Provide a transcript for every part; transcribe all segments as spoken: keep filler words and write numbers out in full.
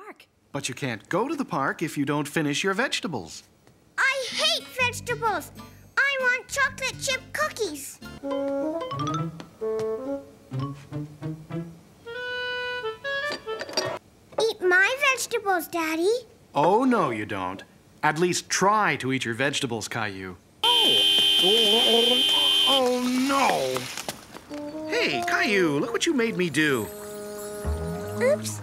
park. But you can't go to the park if you don't finish your vegetables. I hate vegetables. I want chocolate chip cookies. Eat my vegetables, Daddy. Oh, no, you don't. At least try to eat your vegetables, Caillou. Oh, oh, oh no. Hey, Caillou, look what you made me do. Oops.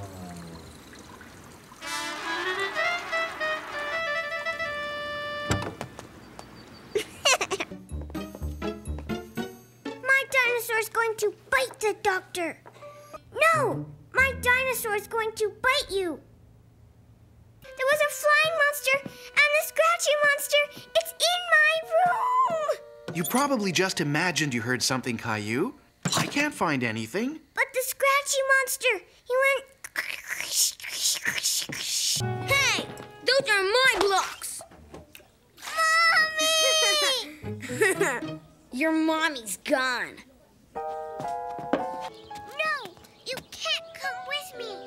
My dinosaur's going to bite the doctor. No, my dinosaur's going to bite you. There was a flying monster and the scratchy monster. It's in my room. You probably just imagined you heard something, Caillou. I can't find anything. But the scratchy monster, he went... Hey, those are my blocks. Mommy! Your mommy's gone. No, you can't come with me.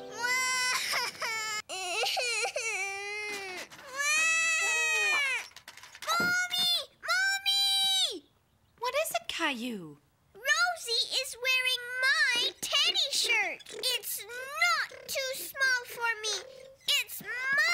Mommy! Mommy! What is it, Caillou? Rosie is wearing my teddy shirt. It's not too small for me. It's my